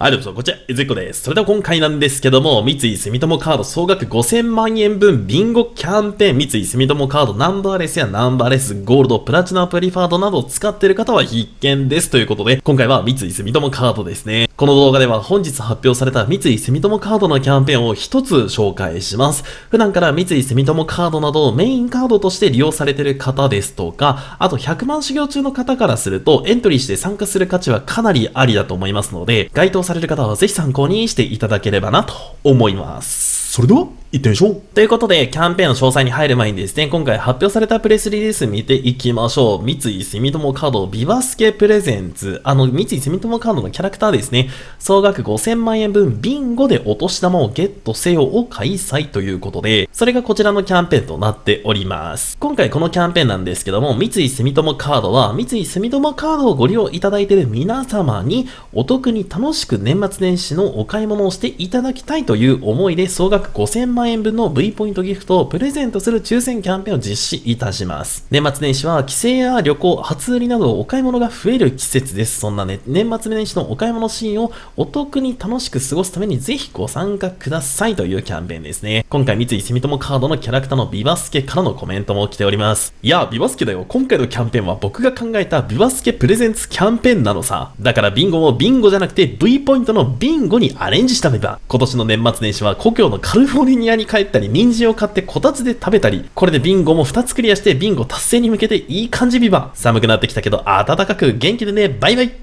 はい、どうもこんにちは、いずいこです。それでは今回なんですけども、三井住友カード総額5000万円分ビンゴキャンペーン、三井住友カードナンバーレスやナンバーレス、ゴールド、プラチナプリファードなどを使っている方は必見です。ということで、今回は三井住友カードですね。この動画では本日発表された三井住友カードのキャンペーンを一つ紹介します。普段から三井住友カードなどをメインカードとして利用されている方ですとか、あと100万修行中の方からするとエントリーして参加する価値はかなりありだと思いますので、該当される方はぜひ参考にしていただければなと思います。それでは行ってみましょう。ということで、キャンペーンの詳細に入る前にですね、今回発表されたプレスリリース見ていきましょう。三井住友カードビバスケプレゼンツ。三井住友カードのキャラクターですね。総額5000万円分ビンゴでお年玉をゲットせよを開催ということで、それがこちらのキャンペーンとなっております。今回このキャンペーンなんですけども、三井住友カードは、三井住友カードをご利用いただいている皆様に、お得に楽しく年末年始のお買い物をしていただきたいという思いで、総額5000万円分の V ポイントギフトをプレゼントする抽選キャンペーンを実施いたします。年末年始は帰省や旅行、初売りなどお買い物が増える季節です。そんなね、年末年始のお買い物シーンをお得に楽しく過ごすためにぜひご参加くださいというキャンペーンですね。今回三井住友カードのキャラクターのビバスケからのコメントも来ております。いや、ビバスケだよ。今回のキャンペーンは僕が考えたビバスケプレゼンツキャンペーンなのさ。だからビンゴもビンゴじゃなくて V ポイントのビンゴにアレンジしためば、今年の年末年始は故郷のカリフォルニアに帰ったり、人参を買ってこたつで食べたり、これでビンゴも2つクリアしてビンゴ達成に向けていい感じビバ。寒くなってきたけど暖かく元気でね。バイバイ。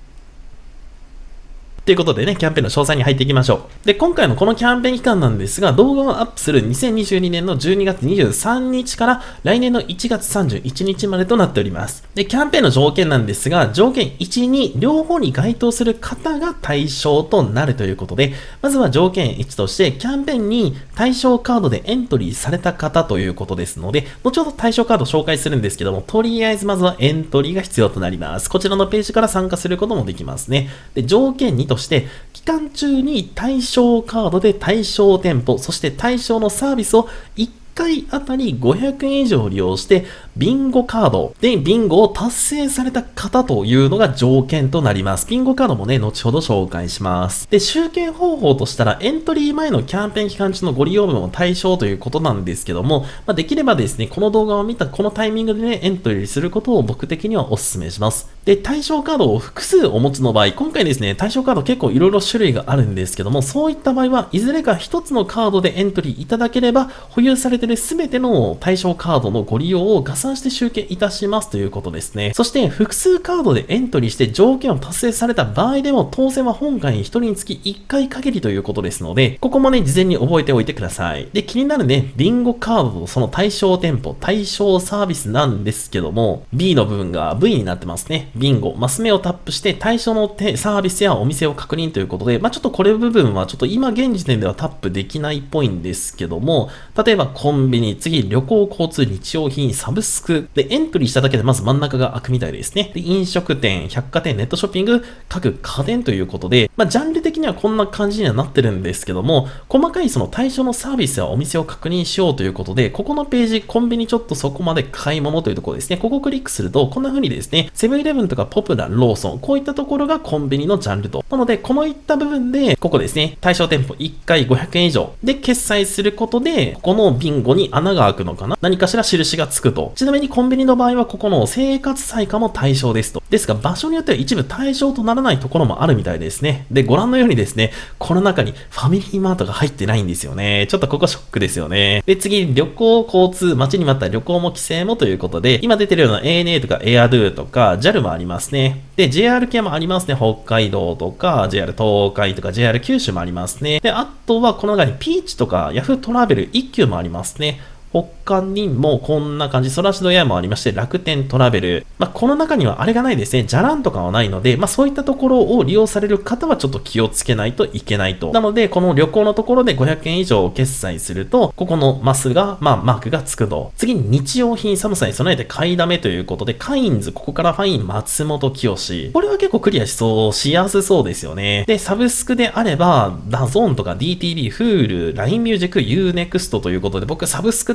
ということでね、キャンペーンの詳細に入っていきましょう。で、今回のこのキャンペーン期間なんですが、動画をアップする2022年の12月23日から来年の1月31日までとなっております。で、キャンペーンの条件なんですが、条件1、2両方に該当する方が対象となるということで、まずは条件1として、キャンペーンに対象カードでエントリーされた方ということですので、後ほど対象カードを紹介するんですけども、とりあえずまずはエントリーが必要となります。こちらのページから参加することもできますね。で、条件2として、期間中に対象カードで対象店舗、そして対象のサービスを1回あたり500円以上利用してビンゴカードでビンゴを達成された方というのが条件となります。ビンゴカードもね、後ほど紹介します。で、集計方法としたらエントリー前のキャンペーン期間中のご利用分も対象ということなんですけども、できればですね、この動画を見たこのタイミングでね、エントリーすることを僕的にはお勧めします。で、対象カードを複数お持ちの場合、今回ですね、対象カード結構いろいろ種類があるんですけども、そういった場合はいずれか一つのカードでエントリーいただければ、保有されている全ての対象カードのご利用を合算して集計いたしますということですね。そして複数カードでエントリーして条件を達成された場合でも当選は本会に1人につき1回限りということですので、ここもね、事前に覚えておいてください。で、気になるね、ビンゴカードとその対象店舗、対象サービスなんですけども、B の部分が V になってますね。ビンゴ、マス目をタップして対象のサービスやお店を確認ということで、ちょっとこれ部分はちょっと今現時点ではタップできないっぽいんですけども、例えばコンビニ、次旅行、交通、日用品、サブスクでエントリーしただけでまず真ん中が開くみたいですね。で、飲食店、百貨店、ネットショッピング、各家電ということで、ジャンル的にはこんな感じにはなってるんですけども、細かいその対象のサービスやお店を確認しようということで、ここのページ、コンビニちょっとそこまで買い物というところですね。ここをクリックすると、こんな風にですね、セブンイレブンとかポプラ、ローソン、こういったところがコンビニのジャンルと。なので、このいった部分で、ここですね、対象店舗1回500円以上で決済することで、ここのビンゴに穴が開くのかな、何かしら印がつくと。ちなみにコンビニの場合は、ここの生活採火も対象ですと。ですが、場所によっては一部対象とならないところもあるみたいですね。で、ご覧のようにですね、この中にファミリーマートが入ってないんですよね。ちょっとここショックですよね。で、次、旅行、交通、待ちに待った旅行も帰省もということで、今出てるような ANA とか AirDo とか JAL もありますね。で、JR 系もありますね。北海道とか、JR 東海とか JR 九州もありますね。で、あとはこの中にピーチとか Yahoo トラベル一休もありますね。他にもこんな感じ、ソラシドエアもありまして、楽天トラベル。この中にはあれがないですね。じゃらんとかはないので、そういったところを利用される方はちょっと気をつけないといけないと。なので、この旅行のところで500円以上決済すると、ここのマスが、マークがつくと。次に日用品寒さに備えて買いだめということで、カインズ、ここからファイン松本清。これは結構クリアしやすそうですよね。で、サブスクであれば、ダゾーンとか DTV、Hulu、LINE Music、Unext ということで、僕サブスクで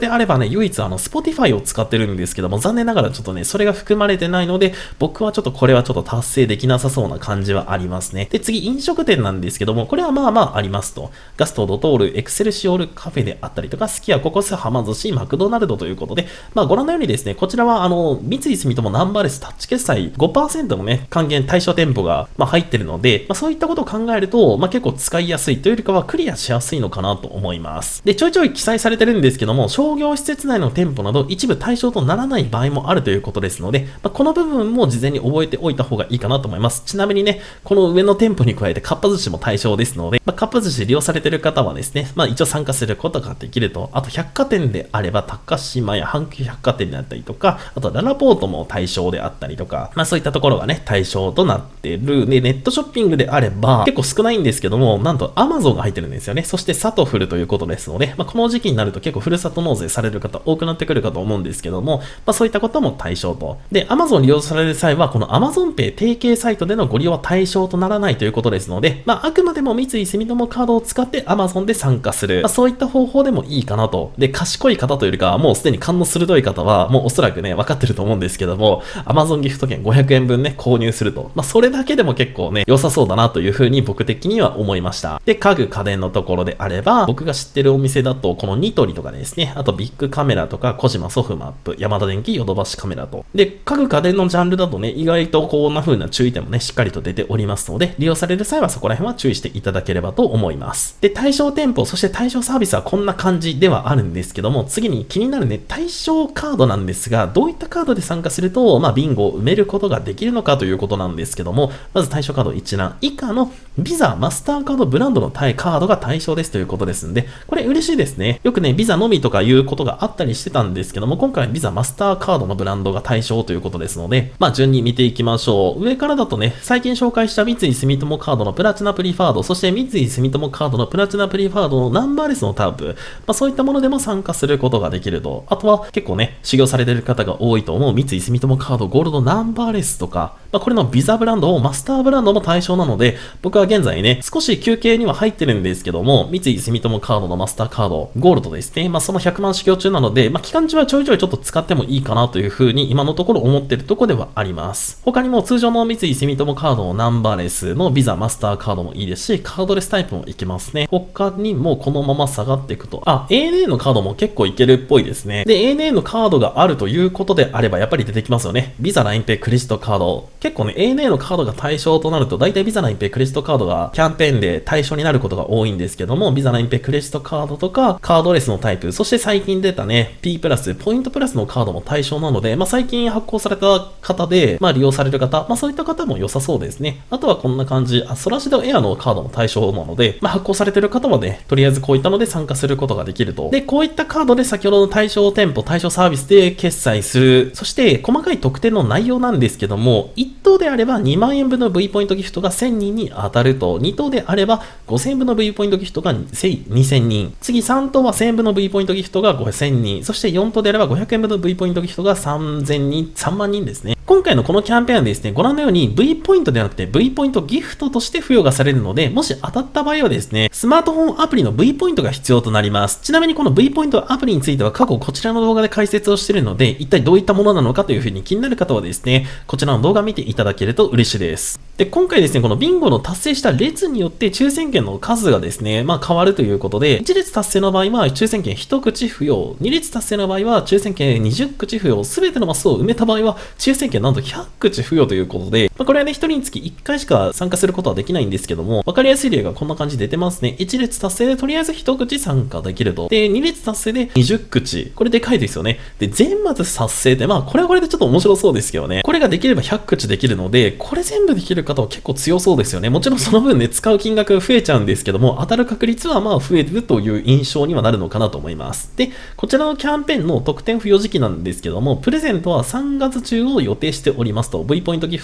であればね、唯一Spotify を使ってるんですけども、残念ながらちょっとね、それが含まれてないので、僕はちょっとこれはちょっと達成できなさそうな感じはありますね。で、次、飲食店なんですけども、これはまあまあありますと。ガスト、ドトール、エクセルシオールカフェであったりとか、すき家、ココス、はま寿司、マクドナルドということで、まあご覧のようにですね、こちらは三井住友ナンバーレスタッチ決済 5% のね、還元対象店舗が、まあ、入ってるので、まあそういったことを考えると、まあ結構使いやすいというよりかはクリアしやすいのかなと思います。で、ちょいちょい記載されてるんですけども、商業施設内の店舗など一部対象とならない場合もあるということですので、まあ、この部分も事前に覚えておいた方がいいかなと思います。ちなみにね、この上の店舗に加えてかっぱ寿司も対象ですので、まあ、かっぱ寿司利用されている方はですね、まあ一応参加することができると、あと百貨店であれば高島や阪急百貨店であったりとか、あとララポートも対象であったりとか、まあそういったところがね、対象となっている。で、ネットショッピングであれば、結構少ないんですけども、なんと Amazon が入ってるんですよね。そしてサトフルということですので、まあこの時期になると結構ふるさと納税される方多くなってくるかと思うんですけども、まあそういったことも対象と。で、Amazon 利用される際は、この Amazon Pay 提携サイトでのご利用は対象とならないということですので、まああくまでも三井住友カードを使って Amazon で参加する。まあそういった方法でもいいかなと。で、賢い方というよりかは、もうすでに勘の鋭い方は、もうおそらくね、分かってると思うんですけども、Amazon ギフト券500円分ね、購入すると。まあそれだけでも結構ね、良さそうだなというふうに僕的には思いました。で、家具家電のところであれば、僕が知ってるお店だと、このニトリとかですね、あとビッグカメラとか、小島ソフマップ、ヤマダ電機、ヨドバシカメラと。で、家具家電のジャンルだとね、意外とこんな風な注意点もね、しっかりと出ておりますので、利用される際はそこら辺は注意していただければと思います。で、対象店舗、そして対象サービスはこんな感じではあるんですけども、次に気になるね、対象カードなんですが、どういったカードで参加すると、まあ、ビンゴを埋めることができるのかということなんですけども、まず対象カード一覧以下のビザ、マスターカードブランドのカードが対象ですということですんで、これ嬉しいですね。よくね、ビザのみとかいうことがあったりしてたんですけども、今回はビザ、マスターカードのブランドが対象ということですので、まあ、順に見ていきましょう。上からだとね、最近紹介した三井住友カードのプラチナプリファード、そして三井住友カードのプラチナプリファードのナンバーレスのタープ、まあ、そういったものでも参加することができると。あとは結構ね、修行されている方が多いと思う三井住友カードゴールドナンバーレスとか、まあ、これのビザブランドもマスターブランドも対象なので、僕は現在ね、少し休憩には入ってるんですけども、三井住友カードのマスターカード、ゴールドですね。まあ、その100万修行中なので、まあ、期間中はちょいちょいちょっと使ってもいいかなというふうに今のところ思ってるところではあります。他にも通常の三井住友カードのナンバーレスのビザマスターカードもいいですし、カードレスタイプもいけますね。他にもこのまま下がっていくと、ANA のカードも結構いけるっぽいですね。で、ANA のカードがあるということであれば、やっぱり出てきますよね。ビザ、ラインペイ、クレジットカード。結構ね、ANA のカードが対象となると、大体ビザ、ラインペイ、クレジットカードがキャンペーンで対象になることが多いんですけども、ビザ、ラインペイ、クレジットカードとか、カードレスのタイプ、そして最近出たね、P プラス、ポイントプラスのカードも対象なので、まあ、最近発行された方で、まあ、利用される方、まあ、そういった方も良さそうですね。あとはこんな感じ、ソラシドエアのカードも対象なので、まあ、発行されている方はね、とりあえずこういったので参加することができると。で、こういったカードで先ほどの対象店舗、対象サービスで決済する。そして、細かい特典の内容なんですけども、1等であれば2万円分の V ポイントギフトが1000人に当たると、2等であれば5000円分の V ポイントギフトが2000人。次3等は1000円分の V ポイントギフトが5000人。そして4等であれば500円分の V ポイントギフトが3000人、3万人ですね。今回のこのキャンペーンはですね、ご覧のように V ポイントではなくて V ポイントギフトとして付与がされるので、もし当たった場合はですね、スマートフォンアプリの V ポイントが必要となります。ちなみにこの V ポイントアプリについては過去こちらの動画で解説をしているので、一体どういったものなのかというふうに気になる方はですね、こちらの動画を見ていただけると嬉しいです。で、今回ですね、このビンゴの達成した列によって抽選券の数がですね、まあ変わるということで、1列達成の場合は抽選券1口付与、2列達成の場合は抽選券20口付与、すべてのマスを埋めた場合は抽選券なんと100口付与ということで、まあ、これはね、1人につき1回しか参加することはできないんですけども、わかりやすい例がこんな感じで出てますね。1列達成でとりあえず1口参加できると。で、2列達成で20口。これでかいですよね。で、全末達成で、まあこれはこれでちょっと面白そうですけどね。これができれば100口できるので、これ全部できる方は結構強そうですよね。もちろんその分ね、使う金額が増えちゃうんですけども、当たる確率はまあ増えるという印象にはなるのかなと思います。で、こちらのキャンペーンの特典付与時期なんですけども、プレゼントは3月中を予定しておりますと、V ポイントギフトは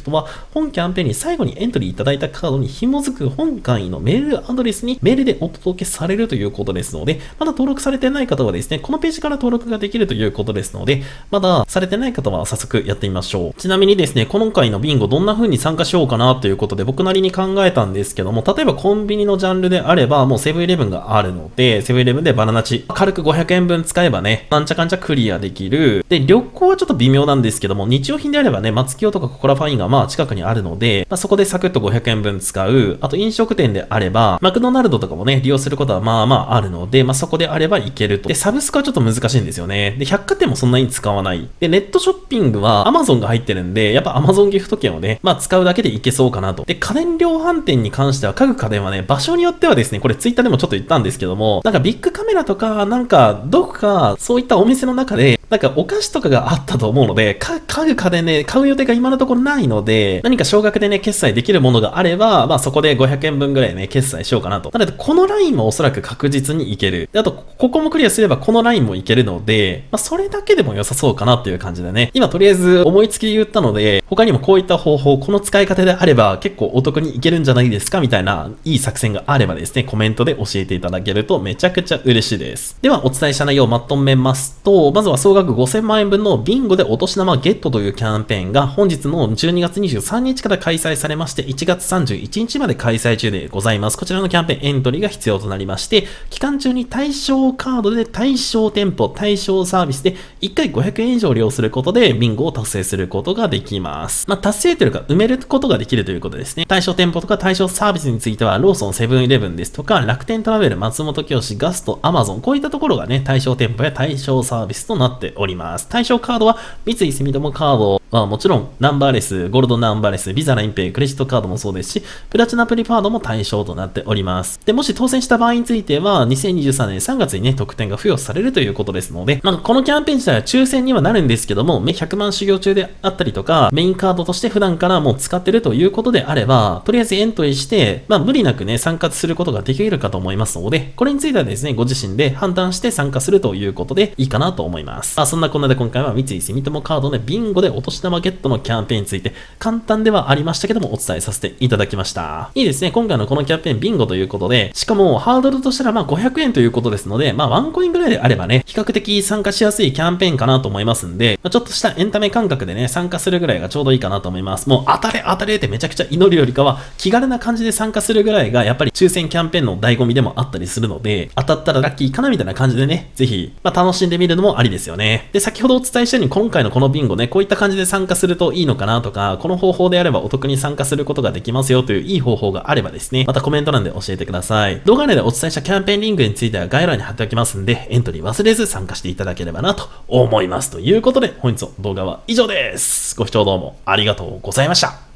本キャンペーンに最後にエントリーいただいたカードに紐づく本会員のメールアドレスにメールでお届けされるということですので、まだ登録されてない方はですね、このページから登録ができるということですので、まだされてない方は早速やってみましょう。ちなみにですね、今回のビンゴどんな風に参加しようかなということで僕なりに考えたんですけども、例えばコンビニのジャンルであればもうセブンイレブンがあるので、セブンイレブンでバナナチ軽く500円分使えばね、なんちゃかんちゃクリアできる。で、旅行はちょっと微妙なんですけども、日用品であればね、松清とかココラファインがまあ近くにあるので、そこでサクッと500円分使う。あと飲食店であれば、マクドナルドとかもね、利用することはまあまああるので、そこであればいけると。で、サブスクはちょっと難しいんですよね。で、百貨店もそんなに使わない。で、ネットショッピングは Amazon が入ってるんで、やっぱ Amazon ギフト券をね、使うだけでいけそうかなと。で、家電量販店に関しては、家具家電はね、場所によってはですね、これツイッターでもちょっと言ったんですけども、なんかビッグカメラとか、なんかどこかそういったお店の中で、なんかお菓子とかがあったと思うので、家具家電ね、買う予定が今のところないので、何か少額でね、決済できるものがあれば、そこで500円分ぐらいね、決済しようかなと。なので、このラインもおそらく確実にいける。で、あと、ここもクリアすればこのラインもいけるので、それだけでも良さそうかなっていう感じでね、今とりあえず思いつきで言ったので、他にもこういった方法、この使い方であれば結構お得にいけるんじゃないですかみたいな、いい作戦があればですね、コメントで教えていただけるとめちゃくちゃ嬉しいです。では、お伝えした内容をまとめますと、まずは総額5000万円分のビンゴでお年玉ゲットというキャンペーンが本日の12月23日から開催されまして、1月31日まで開催中でございます。こちらのキャンペーンエントリーが必要となりまして、期間中に対象カードで対象店舗、対象サービスで1回500円以上利用することでビンゴを達成することができます。達成というか埋めることができるということですね。対象店舗とか対象サービスについてはローソン、セブンイレブンですとか楽天トラベル、松本清、ガスト、アマゾン、こういったところがね、対象店舗や対象サービスとなっております。対象カードは三井住友カードはもちろんナンバーレス、ゴールドナンバーレス、ビザラインペイ、クレジットカードもそうですし、プラチナプリファードも対象となっております。で、もし当選した場合については、2023年3月にね、特典が付与されるということですので、このキャンペーン自体は抽選にはなるんですけども、100万修行中であったりとか、メインカードとして普段からもう使ってるということであれば、とりあえずエントリーして、無理なくね、参加することができるかと思いますので、これについてはですね、ご自身で判断して参加するということでいいかなと思います。そんなこんなで今回は三井住友カードのビンゴでお年玉ゲットのキャンペーンについて、簡単ではありましたけども、お伝えさせていただきました。いいですね、今回のこのキャンペーンビンゴということで、しかもハードルとしたら500円ということですので、ワンコインぐらいであればね、比較的参加しやすいキャンペーンかなと思いますんで、ちょっとしたエンタメ感覚でね、参加するぐらいがちょうどいいかなと思います。もう当たれ当たれってめちゃくちゃ祈るよりかは、気軽な感じで参加するぐらいが、やっぱり抽選キャンペーンの醍醐味でもあったりするので、当たったらラッキーかなみたいな感じでね、ぜひ、楽しんでみるのもありですよね。で、先ほどお伝えしたように今回のこのビンゴね、こういった感じで参加するといいのかなとか、この方法であればお得に参加することができますよといういい方法があればですね、またコメント欄で教えてください。動画内でお伝えしたキャンペーンリンクについては概要欄に貼っておきますんで、エントリー忘れず参加していただければなと思います。ということで、本日の動画は以上です。ご視聴どうもありがとうございました。